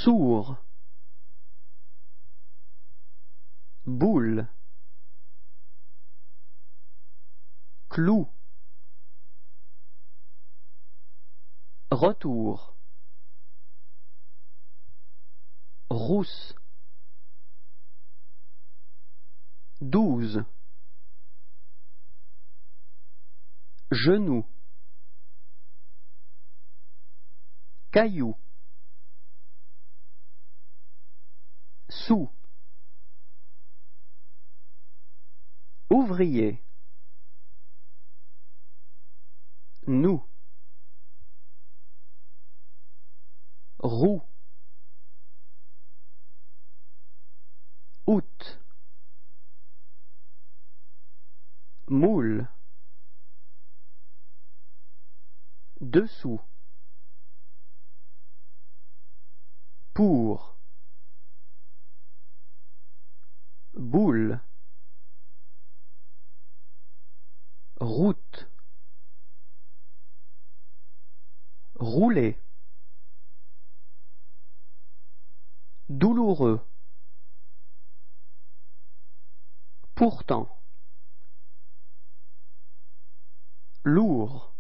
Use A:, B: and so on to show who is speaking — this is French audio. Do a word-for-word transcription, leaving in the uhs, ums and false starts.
A: sourd, boule, clou, retour, rousse, douze, genou, caillou, sous, ouvrier, nous, roue, août, moule, dessous, pour, boule, route, rouler, douloureux, pourtant, lourd,